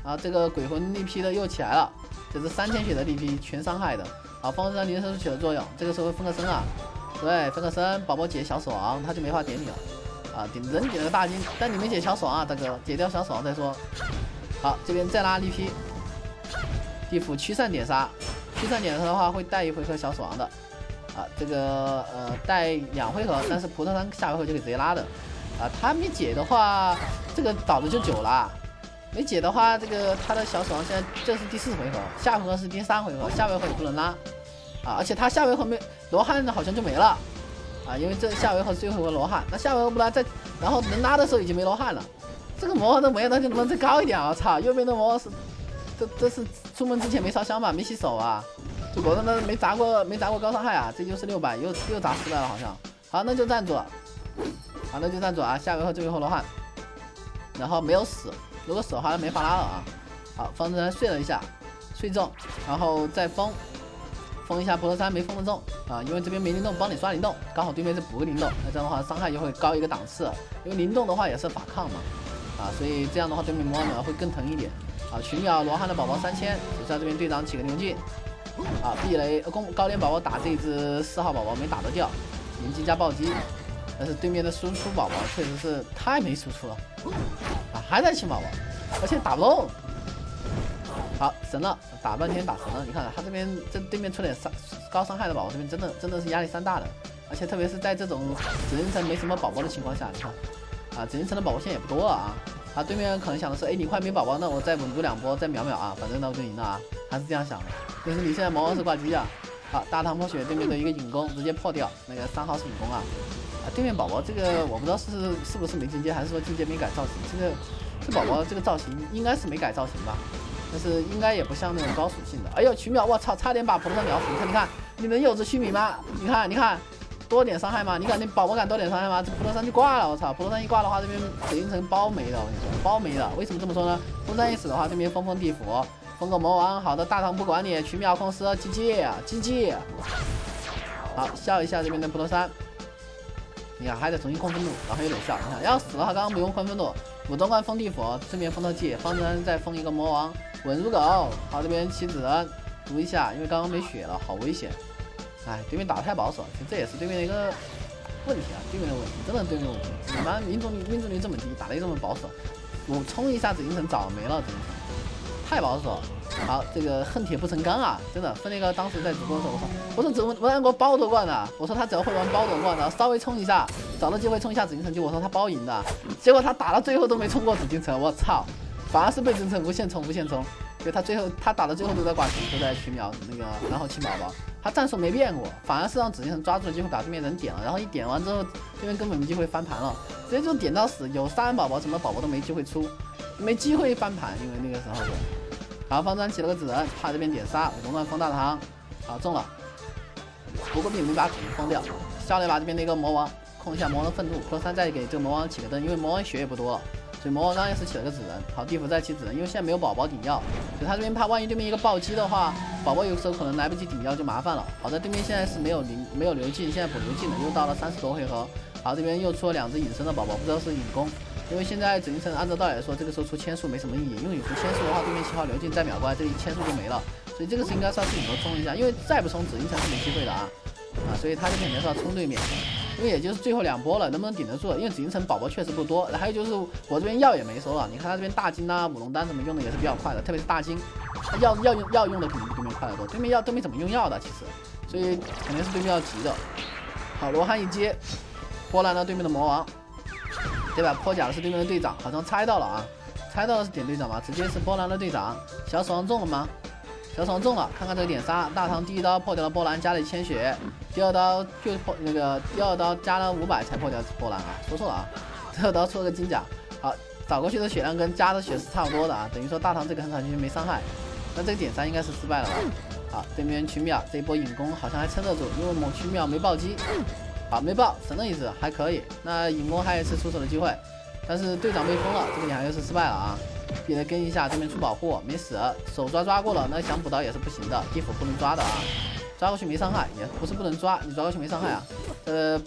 然后这个鬼魂力劈的又起来了，这是三千血的力劈，全伤害的。好，方式让连射术起了作用，这个时候分个身啊，对，分个身，宝宝解小死亡，他就没法点你了啊，点人点了个大金，但你没解小死亡啊，大哥，解掉小死亡再说。好，这边再拉力劈，地府驱散点杀，驱散点杀的话会带一回合小死亡的啊，这个呃带两回合，但是葡萄山下回合就可以直接拉的啊，他没解的话，这个倒的就久了。没解的话，这个他的小死亡现在这是第四回合，下回合是第三回合，下回合也不能拉啊，而且他下回合没罗汉好像就没了啊，因为这下回合是最后一回合罗汉，那下回合不拉再，然后能拉的时候已经没罗汉了，这个魔王的魔量能不能再高一点啊？我操，右边的魔王是这这是出门之前没烧香吧，没洗手啊，就果断的没砸过没砸过高伤害啊，这就是六百又又砸失败了好像，好那就站住，好那就站住啊，下回合最后一回合罗汉，然后没有死。如果死的话，没法拉了啊！好，方阵睡了一下，睡中，然后再封，封一下菠萝山没封得中啊，因为这边没灵动，帮你刷灵动，刚好对面是补个灵动，那这样的话伤害就会高一个档次，因为灵动的话也是反抗嘛，啊，所以这样的话对面魔王会更疼一点啊。群秒罗汉的宝宝三千，只需要这边队长起个牛劲啊，避雷攻高连宝宝打这只四号宝宝没打得掉，连击加暴击。但是对面的输出宝宝确实是太没输出了啊，还在清宝宝，而且打不动。好，神了，打半天打神了。你看他这边这对面出点伤高伤害的宝宝，这边真的真的是压力山大的，而且特别是在这种紫禁城没什么宝宝的情况下，你看啊，紫禁城的宝宝现在也不多了啊。啊，对面可能想的是，哎，你快没宝宝，那我再稳住两波，再秒秒啊，反正那我就赢了啊，还是这样想的。但是你现在魔王是挂机啊，好，大唐破血对面的一个引攻直接破掉，那个三号是引攻啊。对面宝宝这个我不知道是是不是没进阶，还是说进阶没改造型。这个这宝宝这个造型应该是没改造型吧，但是应该也不像那种高属性的。哎呦，曲秒，我操，差点把葡萄山秒死！你看，你看，你能有这须弥吗？你看，你看，多点伤害吗？你看，你宝宝敢多点伤害吗？这葡萄山就挂了，我操！葡萄山一挂的话，这边紫禁城包没了，我跟你说，包没了。为什么这么说呢？葡萄山一死的话，对面封封地府，封个魔王，好的，大唐不管你，曲秒控司，G G G G。好，笑一下这边的葡萄山。你看还得重新控愤怒，然后有点笑。你看要死的话，刚刚不用控愤怒，武装官封地府，正面封特技，方针再封一个魔王，稳如狗。好，这边棋子读一下，因为刚刚没血了，好危险。哎，对面打得太保守，其实这也是对面的一个问题啊，对面的问题，真的对面的问题。你妈命中率命中率这么低，打得这么保守，我冲一下紫禁城早没了，紫禁城太保守。好，这个恨铁不成钢啊，真的。分那个当时在直播的时候，我说我说怎么文安国包夺冠的？我说他只要会玩包夺冠的，稍微冲一下，找到机会冲一下紫禁城，就我说他包赢的。结果他打到最后都没冲过紫禁城，我操！反而是被紫禁城无限冲无限冲，因为他最后他打到最后都在挂群，都在群秒那个，然后清宝宝，他战术没变过，反而是让紫禁城抓住了机会把对面人点了，然后一点完之后，对面根本没机会翻盘了，直接就点到死，有三宝宝什么宝宝都没机会出，没机会翻盘，因为那个时候就。好，方砖起了个紫人，怕这边点杀，武装官封大唐，好中了。不过并没把主人封掉，下来把这边的一个魔王控一下魔王的愤怒，plus 三再给这个魔王起个灯，因为魔王血也不多了，所以魔王刚刚也是起了个紫人。好，地府再起紫人，因为现在没有宝宝顶药，所以他这边怕万一对面一个暴击的话，宝宝有时候可能来不及顶药就麻烦了。好在对面现在是没有灵没有流镜，现在补流镜了，又到了三十多回合。好，这边又出了两只隐身的宝宝，不知道是引攻。因为现在紫禁城按照道理来说，这个时候出千数没什么意义，因为你出千数的话，对面七号流进再秒过来，这一千数就没了，所以这个是应该是要自己头冲一下，因为再不冲紫禁城是没机会的啊啊，所以他这肯定是要冲对面，因为也就是最后两波了，能不能顶得住？因为紫禁城宝宝确实不多，还有就是我这边药也没收了，你看他这边大金啊、舞龙丹什么用的也是比较快的，特别是大金，他药药用药用的肯定比对面快得多，对面药都没怎么用药的其实，所以肯定是对面要急的。好，罗汉一接，波兰了对面的魔王。对吧？破甲的是对面的队长，好像猜到了啊，猜到的是点队长吗？直接是波兰的队长，小死亡中了吗？小死亡中了，看看这个点杀，大唐第一刀破掉了波兰，加了一千血，第二刀就破那个第二刀加了五百才破掉波兰啊，说错了啊，第二刀出了个金甲，好，找过去的血量跟加的血是差不多的啊，等于说大唐这个横扫区没伤害，那这个点杀应该是失败了吧？好，对面曲秒这一波引攻好像还撑得住，因为某曲秒没暴击。好，没爆，神了一次，还可以。那引攻还有一次出手的机会，但是队长被封了，这个两又是失败了啊！必得跟一下，对面出保护，没死，手抓抓过了，那想补刀也是不行的，地府不能抓的啊，抓过去没伤害，也不是不能抓，你抓过去没伤害啊。呃，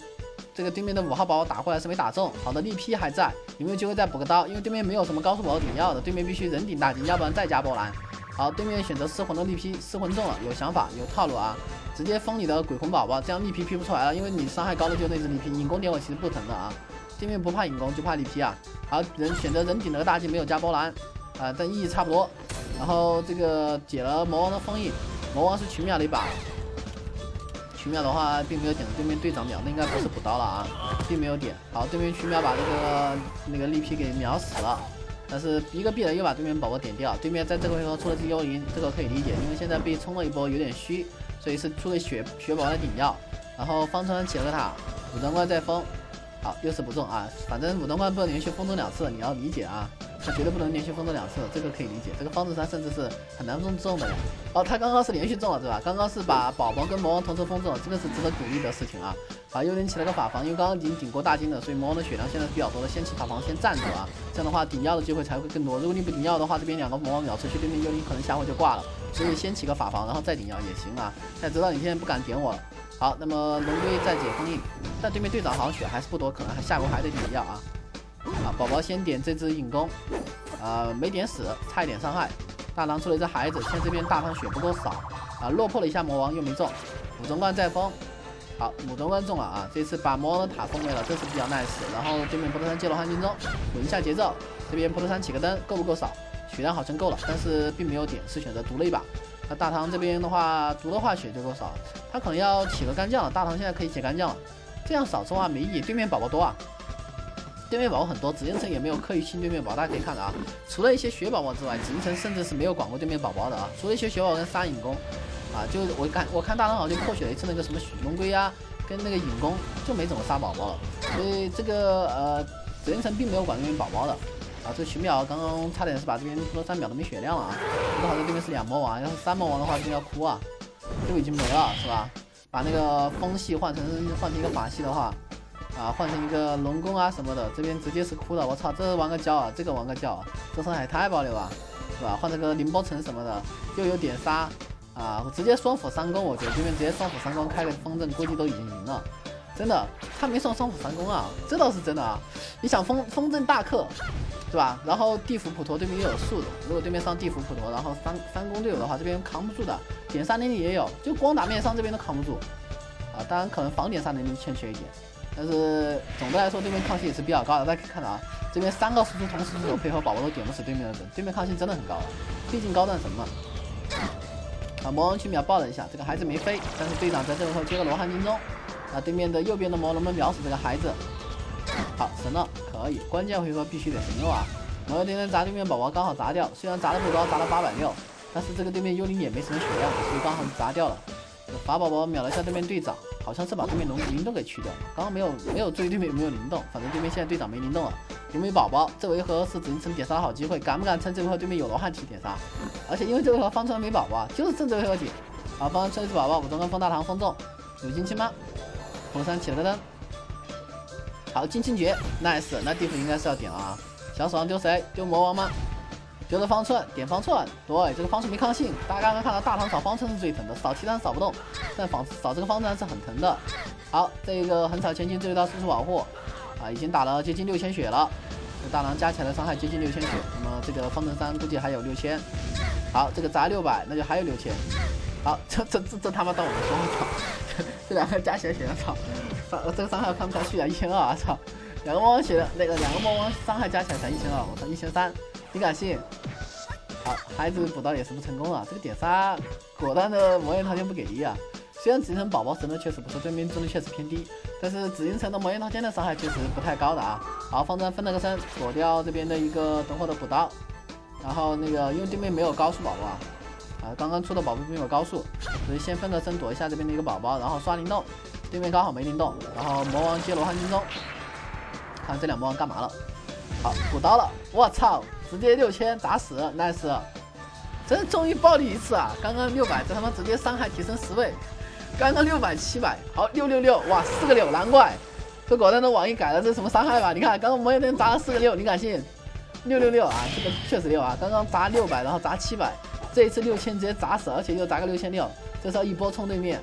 这个对面的五号宝宝打过来是没打中，好的力劈还在，有没有机会再补个刀？因为对面没有什么高速宝宝顶药的，对面必须人顶大金，要不然再加波澜。好，对面选择失魂的力劈，失魂中了，有想法有套路啊，直接封你的鬼魂宝宝，这样力劈劈不出来了，因为你伤害高的就那只力劈，引弓点我其实不疼的啊。对面不怕引弓就怕力劈啊。好，人选择人顶了个大金，没有加波澜啊，但意义差不多。然后这个解了魔王的封印，魔王是群秒了一把。群秒的话，并没有点对面队长秒，那应该不是补刀了啊，并没有点。好，对面群秒把这个那个力劈给秒死了，但是一个避雷又把对面宝宝点掉。对面在这个回合出了 G 幽灵，这个可以理解，因为现在被冲了一波有点虚，所以是出了血血宝来顶药。然后方川起了个塔，武装关再封，好又是不中啊，反正武装关不能连续封中两次，你要理解啊。他绝对不能连续封中两次，这个可以理解。这个方子山甚至是很难中中的呀。哦，他刚刚是连续中了，对吧？刚刚是把宝宝跟魔王同时封中了，这个是值得鼓励的事情啊。好，幽灵起了个法防，因为刚刚已经顶过大金了，所以魔王的血量现在是比较多的，先起法防先站住啊，这样的话顶药的机会才会更多。如果你不顶药的话，这边两个魔王秒出去，对面幽灵可能下回就挂了。所以先起个法防，然后再顶药也行啊。他知道你现在不敢点我了。好，那么龙龟再解封印，但对面队长好像血还是不多，可能还下回还得顶药啊。啊，宝宝先点这只引弓，啊、呃、没点死，差一点伤害。大唐出了一只孩子，现在这边大唐血不够少，啊落魄了一下魔王又没中，武装关再封，好武装关中了啊，这次把魔王的塔封没了，这是比较 nice。然后对面普特山接了幻金钟，稳一下节奏。这边普特山起个灯够不够少？血量好像够了，但是并没有点，是选择毒了一把。那大唐这边的话，毒的话血就够少，他可能要起个干将了。大唐现在可以起干将了，这样少抽啊没意义，对面宝宝多啊。对面宝宝很多，紫禁城也没有刻意清对面宝，大家可以看到啊，除了一些血宝宝之外，紫禁城甚至是没有管过对面宝宝的啊，除了一些血宝宝跟杀引弓啊，就我看我看大唐好像就破血了一次那个什么龙龟啊，跟那个引弓就没怎么杀宝宝了，所以这个呃紫禁城并没有管对面宝宝的啊，这群秒刚刚差点是把这边出了三秒都没血量了啊，不过好像对面是两魔王，要是三魔王的话这边要哭啊，就已经没了是吧？把那个风系换成换成一个法系的话。啊，换成一个龙宫啊什么的，这边直接是哭了，我操，这玩个胶啊，这个玩个胶啊，这伤害太爆了吧，是吧？换这个凌波城什么的，又有点杀啊，我直接双斧三攻，我觉得对面直接双斧三攻开个风阵，估计都已经赢了，真的，他没上双斧三攻啊，这倒是真的啊。你想风风阵大克，对吧？然后地府普陀对面又有速度，如果对面上地府普陀，然后三三攻队友的话，这边扛不住的，点杀能力也有，就光打面上这边都扛不住啊，当然可能防点杀能力欠缺一点。但是总的来说，对面抗性也是比较高的。大家可以看到啊，这边三个输出同时出手配合宝宝都点不死对面的人，对面抗性真的很高了，毕竟高战神嘛。啊，魔王去秒爆了一下，这个孩子没飞，但是队长在这个时候接个罗汉金钟，啊，对面的右边的魔能不能秒死这个孩子？好，神了，可以，关键回合必须得神肉啊！魔妖天天砸对面宝宝刚好砸掉，虽然砸的不高，砸了八百六，但是这个对面幽灵也没什么血量，所以刚好砸掉了。法宝宝秒了一下对面队长。好像是把对面龙灵动给去掉了，刚刚没有没有注意对面有没有灵动，反正对面现在队长没灵动了。有没有宝宝？这回合是紫禁城点杀的好机会，敢不敢趁这回合对面有罗汉体点杀？而且因为这回合方川没宝宝，就是趁这回合点。好，方川吹出宝宝，武装跟封大唐封中，有金青吗？红山起了个灯。好，金青诀 ，nice， 那地府应该是要点了啊。小手上丢谁？丢魔王吗？丢了方寸，点方寸，对，这个方寸没抗性。大家刚刚看到大唐扫方寸是最疼的，扫其他人扫不动，但扫扫这个方寸是很疼的。好，这个横扫前进这一刀输出保护啊，已经打了接近六千血了。这大唐加起来的伤害接近六千血，那么这个方阵三估计还有六千。好，这个砸六百，那就还有六千。好，这这这这他妈当我们说，我操，这两个加起来血量操，这个伤害我看不下去啊，一千二啊，操，两个魔王血的那个两个魔王伤害加起来才一千二，我操，一千三，你敢信？好，孩子补刀也是不成功啊！这个点杀果断的魔焰套件不给力啊！虽然紫禁城宝宝神的确实不错，对面中率确实偏低，但是紫禁城的魔焰套件的伤害确实不太高的啊。好，方阵分了个身，躲掉这边的一个等会的补刀，然后那个因为对面没有高速宝宝啊，啊刚刚出的宝宝没有高速，所以先分个身躲一下这边的一个宝宝，然后刷灵动，对面刚好没灵动，然后魔王接罗汉金钟，看这两魔王干嘛了？好，补刀了，我操！直接六千打死 ，nice， 真终于暴力一次啊！刚刚六百，这他妈直接伤害提升十倍，刚刚六百七百，好六六六，哇四个六，难怪这果断的网易改了，这是什么伤害吧？你看刚刚魔焰灯砸了四个六，你敢信？六六六啊，这个确实六啊！刚刚砸六百，然后砸七百，这一次六千直接砸死，而且又砸个六千六，这是要一波冲对面。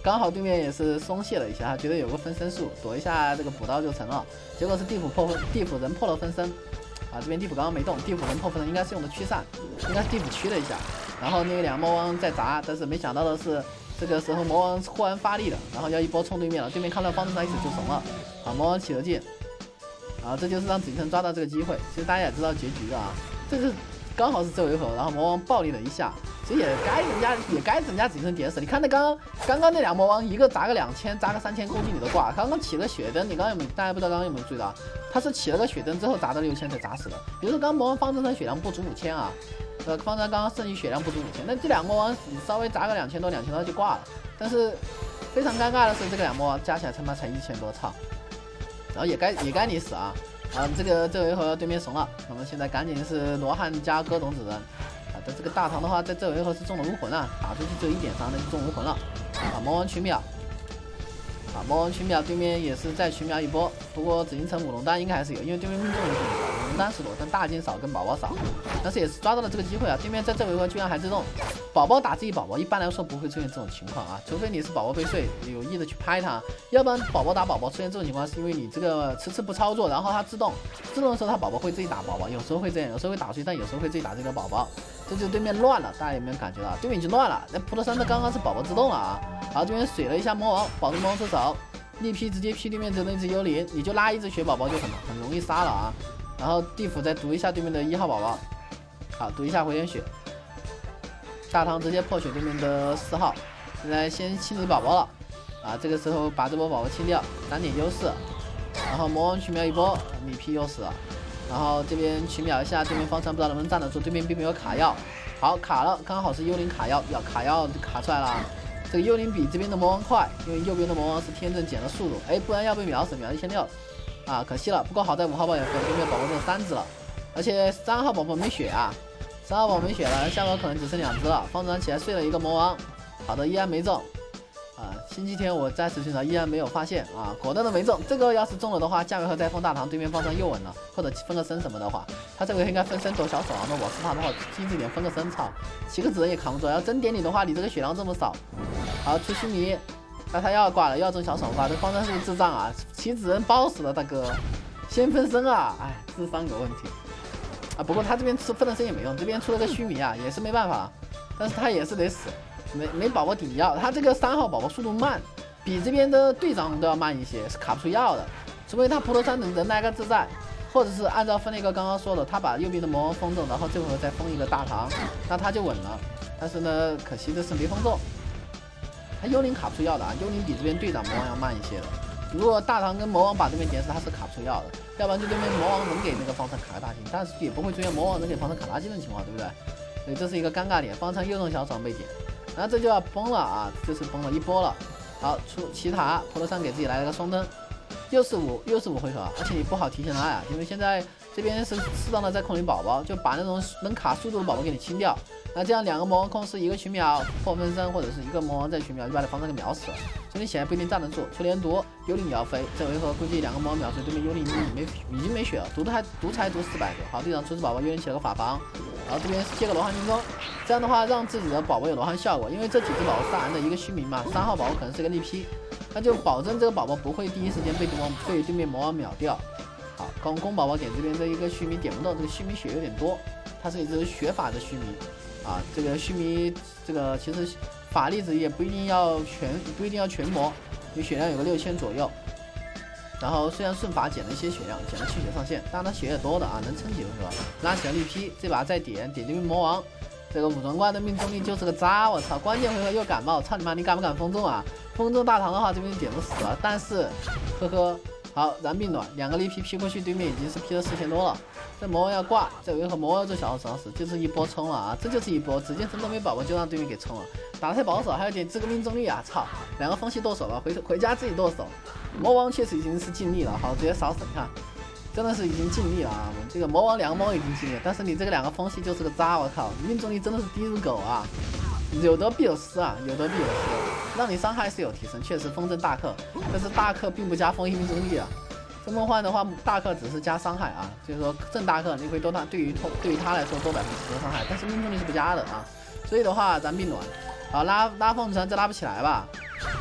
刚好对面也是松懈了一下，他觉得有个分身术，躲一下这个补刀就成了。结果是地府破分，地府人破了分身，啊，这边地府刚刚没动，地府人破分身应该是用的驱散，应该是地府驱了一下，然后那两个魔王在砸，但是没想到的是，这个时候魔王忽然发力了，然后要一波冲对面了，对面看到方阵上一死就怂了，啊，魔王起了劲，啊，这就是让紫禁城抓到这个机会。其实大家也知道结局的啊，这是刚好是这回合，然后魔王暴力了一下。 其实也该人家也该人家紫禁城点死。你看那刚刚刚刚那两魔王，一个砸个两千，砸个三千攻击你都挂。刚刚起了血灯，你刚刚有没有？大家不知道刚刚有没有注意到？他是起了个血灯之后砸到六千才砸死的。比如说刚刚魔王方阵上血量不足五千啊，呃，方阵刚刚剩余血量不足五千，那这两魔王你稍微砸个两千多、两千多就挂了。但是非常尴尬的是，这个两魔王加起来他妈才一千多，操！然后也该也该你死啊！啊，这个这回合对面怂了，那么现在赶紧是罗汉加戈董子人。 但这个大唐的话，在这回合是中了无魂啊，打出去只有一点伤，那就中无魂了。啊，魔王取秒，啊，魔王取秒，对面也是再取秒一波。不过紫禁城五龙丹应该还是有，因为对面命中也很少，五龙丹是多，但大金少跟宝宝少。但是也是抓到了这个机会啊，对面在这回合居然还自动宝宝打自己宝宝，一般来说不会出现这种情况啊，除非你是宝宝被睡，有意的去拍他，要不然宝宝打宝宝出现这种情况，是因为你这个迟迟不操作，然后它自动自动的时候，它宝宝会自己打宝宝，有时候会这样，有时候会打出去，但有时候会自己打这个宝宝。 这就对面乱了，大家有没有感觉到？对面已经乱了。那普陀山的刚刚是宝宝自动了啊，然后对面水了一下魔王，保住魔王出手，力劈直接劈对面的那只幽灵，你就拉一只血宝宝就很很容易杀了啊。然后地府再毒一下对面的一号宝宝，好，毒一下回点血。大唐直接破血对面的四号，现在先清理宝宝了啊，这个时候把这波宝宝清掉，单点优势。然后魔王取秒一波，力劈又死了。 然后这边取秒一下，对面方城不知道能不能站得住，对面并没有卡药，好卡了，刚好是幽灵卡药，要卡药就卡出来了。这个幽灵比这边的魔王快，因为右边的魔王是天阵减了速度，哎，不然要被秒死，秒一千六，啊，可惜了。不过好在五号宝也分，对面宝宝只有三只了，而且三号宝宝没血啊，三号宝没血了，下波可能只剩两只了。方城起来睡了一个魔王，好的，依然没中。 啊，星期天我再次寻找，依然没有发现啊，果断的没中。这个要是中了的话，下回合再封大唐，对面方城又稳了，或者分个身什么的话，他这回应该分身躲小手啊。那我是他的话，机智点分个身，操，七个子人也扛不住。要真点你的话，你这个血量这么少，好出须弥，那他要挂了，要中小手挂，这方城是不是智障啊？七子人包死了，大哥，先分身啊，哎，智商有问题啊。不过他这边出分了身也没用，这边出了个须弥啊，也是没办法，但是他也是得死。 没没宝宝顶药，他这个三号宝宝速度慢，比这边的队长都要慢一些，是卡不出药的。除非他普陀山能人来个自在，或者是按照分那个刚刚说的，他把右边的魔王封中，然后这回合再封一个大唐，那他就稳了。但是呢，可惜的是没封中。他幽灵卡不出药的啊，幽灵比这边队长魔王要慢一些的。如果大唐跟魔王把这边点死，他是卡不出药的，要不然就对面魔王能给那个方城卡个大金，但是也不会出现魔王能给方城卡大金的情况，对不对？所以这是一个尴尬点，方城又中小手被点。 然后这就要崩了啊，就是崩了一波了。好，出奇塔，普陀山给自己来了个双灯，又是五又是五回合，而且你不好提前来啊，因为现在这边是适当的在控你宝宝，就把那种能卡速度的宝宝给你清掉。那这样两个魔王控是一个取秒破分身，或者是一个魔王再取秒，就把这方阵给秒死了。所以你显然不一定站得住。出连毒，幽灵也要飞。这回合估计两个魔王秒死，对面幽灵已经没已经没血了，毒还毒才毒四百多。好，队长出只宝宝，幽灵起了个法防。 然后这边接个罗汉金钟，这样的话让自己的宝宝有罗汉效果，因为这几只宝宝是暗的一个虚名嘛，三号宝宝可能是个力劈，那就保证这个宝宝不会第一时间被对王被对面魔王秒掉。好，公公宝宝点这边的一个须弥点不动，这个须弥血有点多，它是一只血法的须弥啊，这个须弥这个其实法力值也不一定要全不一定要全魔，你血量有个六千左右。 然后虽然顺法减了一些血量，减了去血上限，但他血也多的啊，能撑几回合。拉起了力劈，这把再点点对面魔王，这个武装怪的命中率就是个渣，我操！关键回合又感冒，操你妈！你敢不敢封中啊？封中大唐的话，这边点都死了，但是，呵呵，好燃并暖，两个力劈劈过去，对面已经是劈了四千多了。这魔王要挂，这回合魔王做小号死，就是一波冲了啊！这就是一波，紫禁城都没宝宝就让对面给冲了，打太保守，还有点这个命中率啊！操，两个风系剁手了，回回家自己剁手。 魔王确实已经是尽力了，好，直接扫死，你看，真的是已经尽力了啊！这个魔王两个魔王已经尽力了，但是你这个两个风系就是个渣，我靠，命中率真的是低如狗啊！有得必有失啊，有得必有失，让你伤害是有提升，确实风阵大克，但是大克并不加风系命中率啊。这梦幻的话，大克只是加伤害啊，就是说正大克你会多他对于对于他来说多百分之十的伤害，但是命中率是不加的啊。所以的话，咱并卵，好拉拉凤城这拉不起来吧？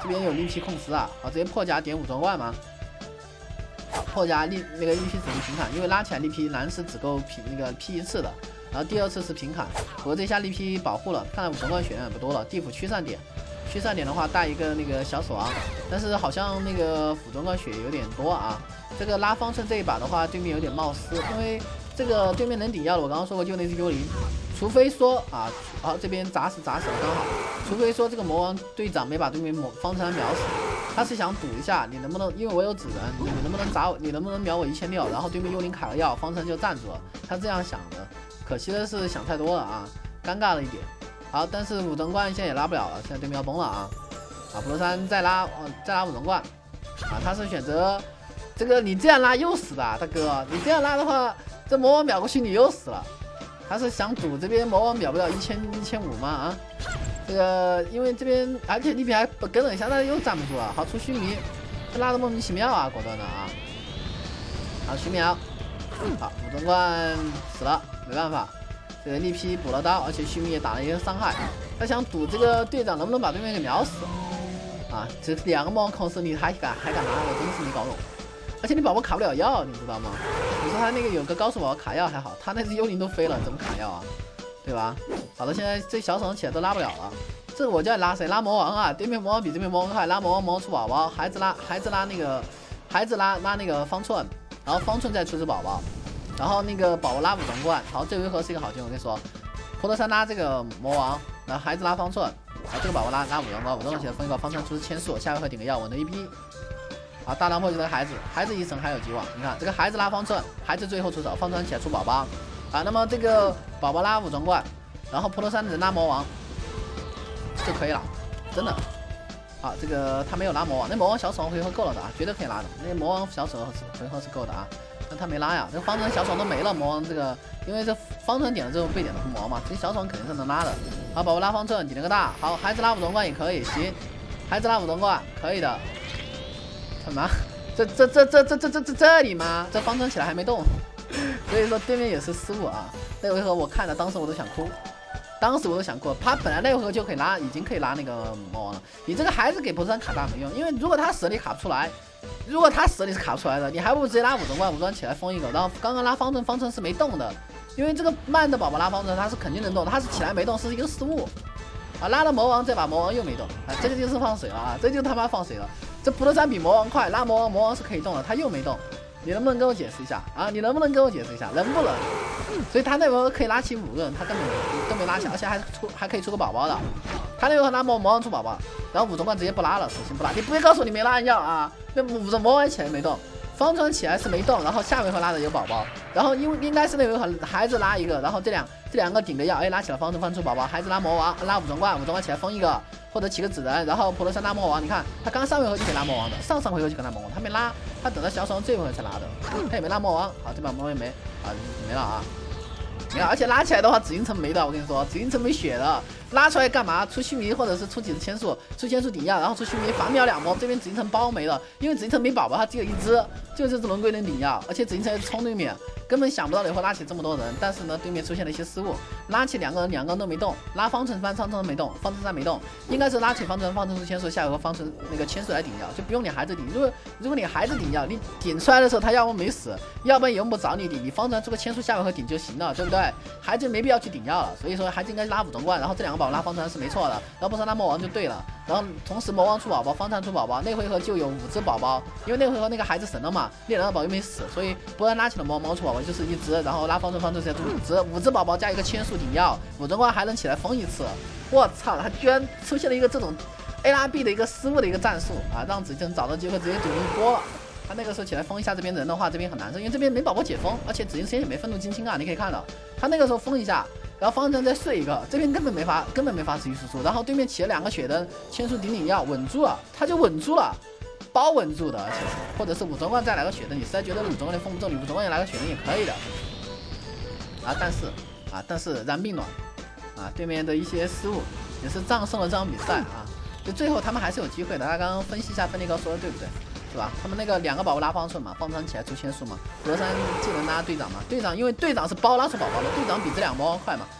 这边有力劈控丝啊，好，直接破甲点武装冠嘛。破甲力那个力劈只能平砍，因为拉起来力劈蓝是只够劈那个劈一次的，然后第二次是平砍。不过这下力劈保护了，看来武装冠血量也不多了。地府驱散点，驱散点的话带一个那个小死亡，但是好像那个武装冠血有点多啊。这个拉方寸这一把的话，对面有点冒失，因为这个对面能顶药的，我刚刚说过就那只幽灵。 除非说啊，好、啊、这边砸死砸死了刚好。除非说这个魔王队长没把对面魔方程秒死，他是想赌一下你能不能，因为我有纸人，你能不能砸我，你能不能秒我一千六，然后对面幽灵卡了药，方程就站住了。他这样想的，可惜的是想太多了啊，尴尬了一点。好，但是武装冠现在也拉不了了，现在对面要崩了啊！啊，普罗山再拉，呃、再拉武装冠啊，他是选择这个，你这样拉又死的，大哥，你这样拉的话，这魔王秒过去你又死了。 他是想赌这边魔王秒不了一千一千五吗？啊，这个因为这边而且利皮还跟了一下，但是又站不住了。好，出须弥，这拉的莫名其妙啊，果断的啊。好，须弥，好，武装冠死了，没办法，这个利皮补了刀，而且须弥也打了一些伤害。他想赌这个队长能不能把对面给秒死啊？这两个魔王控制你还敢还敢拿，我真是没搞懂。 而且你宝宝卡不了药，你知道吗？你说他那个有个高手宝宝卡药还好，他那只幽灵都飞了，怎么卡药啊？对吧？好的，现在这小手起来都拉不了了。这我叫拉谁？拉魔王啊！对面魔王比这边魔王快，拉魔王魔王出宝宝，孩子拉孩子拉那个孩子拉拉那个方寸，然后方寸再出只宝宝，然后那个宝宝拉武装冠。好，这回合是一个好局，我跟你说，普罗山拉这个魔王，然后孩子拉方寸，然后这个宝宝拉拉武装冠，武装冠起来封一个方寸出只千数，下回合顶个药，稳的一批。 啊，大浪破就这个孩子，孩子一生还有希望。你看这个孩子拉方寸，孩子最后出手，方寸起来出宝宝。啊，那么这个宝宝拉武装冠，然后普罗山人拉魔王就可以了，真的。啊，这个他没有拉魔王，那魔王小手回合够了的啊，绝对可以拉的。那魔王小手回合是够的啊，但他没拉呀。这个方程小手都没了，魔王这个因为这方程点了之后被点的是魔王嘛，这小手肯定是能拉的。好，宝宝拉方寸顶了个大，好，孩子拉武装冠也可以，行，孩子拉武装冠可以的。 什么？这这这这这这这这这里吗？这方程起来还没动，所以说对面也是失误啊。那回合我看了，当时我都想哭，当时我都想哭。他本来那回合就可以拉，已经可以拉那个魔王了。你这个孩子给博士山卡大没用，因为如果他死了你卡不出来，如果他死了你是卡不出来的，你还不如直接拉武装冠，武装起来封一个。然后刚刚拉方阵，方阵是没动的，因为这个慢的宝宝拉方阵他是肯定能动，他是起来没动是一个失误。啊，拉了魔王，这把魔王又没动，啊，这个就是放水了啊，这就他妈放水了。这普罗山比魔王快，拉魔王，魔王是可以动的，他又没动，你能不能跟我解释一下啊？你能不能跟我解释一下，能不能？所以他那回合可以拉起五个人，他根本都没拉起，而且还出还可以出个宝宝的。他那回合拉魔魔王出宝宝，然后武装冠直接不拉了，索性不拉。你不会告诉我你没拉人药啊？那武装魔王起来没动。 方船起来是没动，然后下回合拉的有宝宝，然后因为应该是那回合孩子拉一个，然后这两这两个顶着药，哎拉起了方船放出宝宝，孩子拉魔王拉武装冠，武装冠起来封一个或者起个纸人，然后普罗山拉魔王，你看他刚上回合就可以拉魔王的，上上回合就可以拉魔王，他没拉，他等到小手这回合才拉的，他也没拉魔王，好这把魔王也没啊没了啊，你看而且拉起来的话紫禁城没的，我跟你说紫禁城没血的。 拉出来干嘛？出须弥或者是出几只千数，出千数顶药，然后出须弥反秒两魔。这边紫禁城包没了，因为紫禁城没宝宝，它只有一只，就这只龙龟能顶药，而且紫禁城冲对面，根本想不到以后拉起这么多人。但是呢，对面出现了一些失误，拉起两个人，两个人都没动，拉方程方方程没动，方程三没动，应该是拉起方程方程出千数，下一个方程那个千数来顶药，就不用你孩子顶。如果如果你孩子顶药，你顶出来的时候他要么没死，要不然也用不着你顶，你方程出个千数下回合顶就行了，对不对？孩子没必要去顶药了，所以说孩子应该拉武装冠，然后这两个。 宝宝拉方程是没错的，然后不是拉魔王就对了，然后同时魔王出宝宝，方程出宝宝，那回合就有五只宝宝，因为那回合那个孩子神了嘛，猎人的宝又没死，所以不然拉起了魔王出宝宝就是一只，然后拉方程方程是五只，五只宝宝加一个千数顶药，武装冠还能起来封一次，我操，他居然出现了一个这种 A 拉 B 的一个失误的一个战术啊，让紫禁城找到机会直接赌一波了。 他那个时候起来封一下这边人的话，这边很难受，因为这边没宝宝解封，而且紫禁城也没愤怒金青啊，你可以看到，他那个时候封一下，然后方程再睡一个，这边根本没法，根本没法持续输出，然后对面起了两个血灯，千数顶顶药稳住了，他就稳住了，包稳住的，而且是，或者是武装冠再来个血灯，你实在觉得武装冠封不住，你武装冠也来个血灯也可以的，啊，但是啊，但是燃并卵，啊，对面的一些失误也是战胜了这场比赛啊，就最后他们还是有机会的，他刚刚分析一下芬利高说的对不对？ 是吧？他们那个两个宝宝拉方寸嘛，方程起来出千数嘛，普罗山技能拉队长嘛，队长因为队长是包拉出宝宝的，队长比这两个魔王快嘛，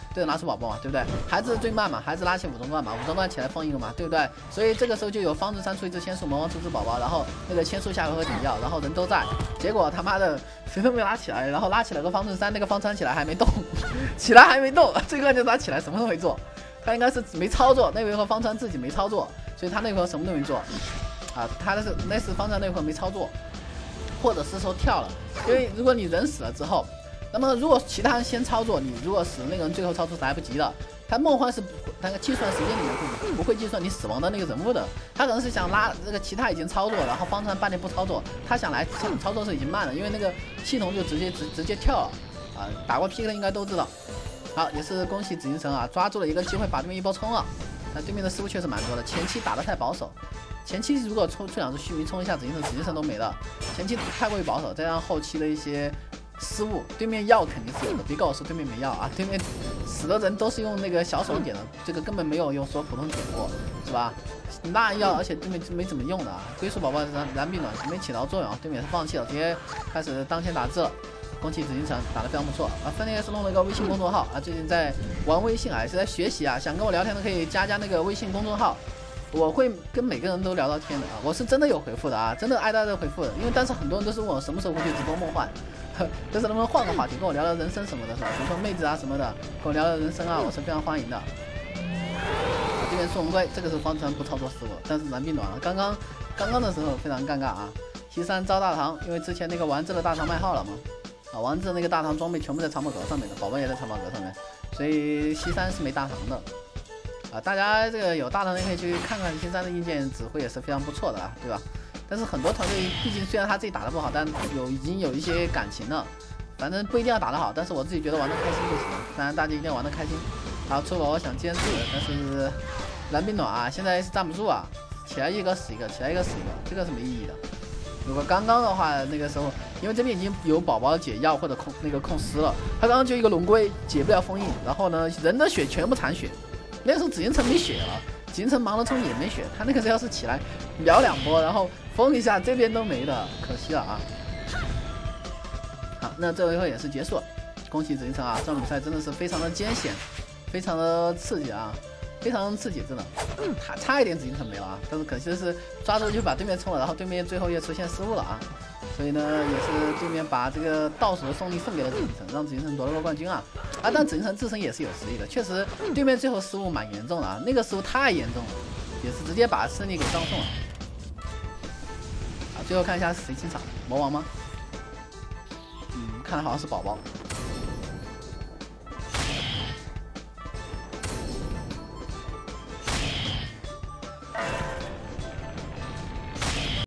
都有拿出宝宝嘛，对不对？孩子最慢嘛，孩子拉起武中段嘛，武中段起来封一个嘛，对不对？所以这个时候就有方志山出一只千树，魔王出只宝宝，然后那个千树下回合顶掉，然后人都在，结果他妈的谁都没拉起来，然后拉起来个方志山，那个方川起来还没动，起来还没动，最关键是他起来什么都没做，他应该是没操作，那回合方川自己没操作，所以他那回合什么都没做，啊，他那是那是方川那回合没操作。或者是说跳了，因为如果你人死了之后，那么如果其他人先操作，你如果死那个人最后操作是来不及的。他梦幻是那个计算时间里面不不会计算你死亡的那个人物的，他可能是想拉这个其他已经操作，然后方川半天不操作，他想来想操作是已经慢了，因为那个系统就直接直直接跳了啊，打过 P K 的应该都知道。好，也是恭喜紫禁城啊，抓住了一个机会把对面一波冲了，但对面的失误确实蛮多的，前期打得太保守。前期如果冲出两只须弥冲一下紫禁城，紫禁城都没了。前期太过于保守，再加上后期的一些失误，对面药肯定是有的。别跟我说对面没药啊，对面死的人都是用那个小手点的，这个根本没有用说普通点过，是吧？那药，而且对面没怎么用的啊。龟速宝宝燃燃并卵没起到作用，对面是放弃了，直接开始当前打字了。恭喜紫禁城打得非常不错啊！分裂是弄了一个微信公众号啊，最近在玩微信啊，也是在学习啊，想跟我聊天的可以加加那个微信公众号。我会跟每个人都聊到天的啊，我是真的有回复的啊，真的爱大家回复的，因为但是很多人都是问我什么时候会去直播梦幻，但是能不能换个话题，跟我聊聊人生什么的，是吧？比如说妹子啊什么的，跟我聊聊人生啊，我是非常欢迎的。啊、这边宋龟，这个是方川不操作失误，但是燃并卵了，刚刚刚刚的时候非常尴尬啊。西山招大唐，因为之前那个丸子的大唐卖号了嘛，啊，丸子那个大唐装备全部在长宝阁上面的，宝宝也在长宝阁上面，所以西山是没大唐的。啊，大家这个有大唐的可以去看看西山的硬件指挥也是非常不错的啊，对吧？但是很多团队毕竟虽然他自己打得不好，但有已经有一些感情了，反正不一定要打得好，但是我自己觉得玩得开心就行。当然大家一定要玩得开心。好，出宝宝想坚持，但是燃并卵啊，现在是站不住啊，起来一个死一个，起来一个死一个，这个是没意义的。如果刚刚的话，那个时候因为这边已经有宝宝解药或者控那个控尸了，他刚刚就一个龙龟解不了封印，然后呢人的血全部残血。那时候紫禁城没血了，紫禁城盲了冲也没血，他那个时候要是起来秒两波，然后封一下，这边都没了，可惜了啊。好，那这回合也是结束了，恭喜紫禁城啊！这场比赛真的是非常的艰险，非常的刺激啊，非常刺激，真的。差差一点紫禁城没了啊，但是可惜的是抓住就把对面冲了，然后对面最后又出现失误了啊。所以呢，也是对面把这个倒数的胜利送给了紫禁城，让紫禁城夺了个冠军啊！啊，但紫禁城自身也是有实力的，确实对面最后失误蛮严重的啊，那个失误太严重了，也是直接把胜利给葬送了。啊，最后看一下是谁进场，魔王吗？嗯，看来好像是宝宝。